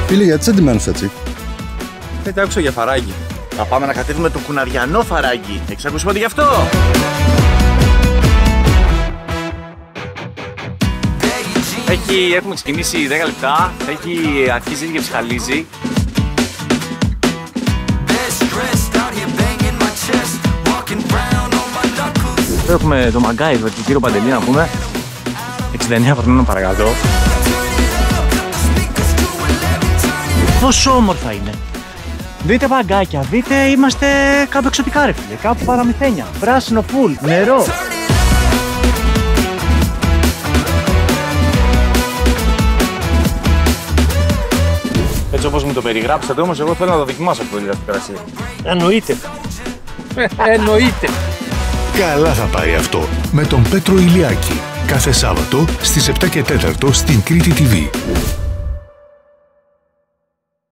Φίλε, γιατί σε αντιμένους έτσι? Δεν τα άκουσα για φαράγγι. Θα πάμε να κατέβουμε το κουναριανό φαράγγι. Έχεις ακούσει ποτέ γι' αυτό? Έχουμε ξεκινήσει 10 λεπτά, έχει αρχίσει και ψυχαλίζει. Έχουμε το MacGyver, τον κύριο Παντελή να πούμε. 69 χρονών παρακαλώ. Πόσο όμορφα είναι. Δείτε παγκάκια, δείτε είμαστε κάπου εξωτικά ρε φίλε, κάπου παραμυθένια. Πράσινο φουλ, νερό. Έτσι όπως μου το περιγράψατε όμως, εγώ θέλω να το δοκιμάσω αυτό το κρασί. Εννοείται. Εννοείται. Καλά θα πάει αυτό με τον Πέτρο Ηλιάκη. Κάθε Σάββατο στις 7 και 4 στην Κρήτη TV.